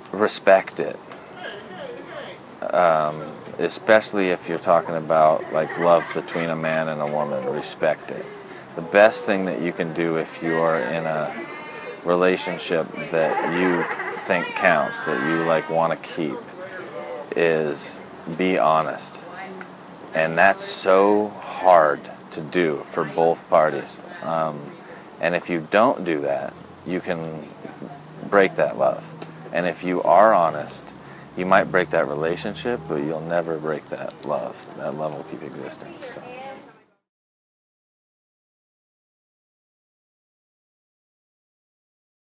respect it. Especially if you're talking about like love between a man and a woman, respect it. The best thing that you can do if you are in a relationship that you think counts, that you like want to keep, is be honest. And that's so hard to do for both parties. And if you don't do that, you can break that love. And if you are honest, you might break that relationship, but you'll never break that love. That love will keep existing. So.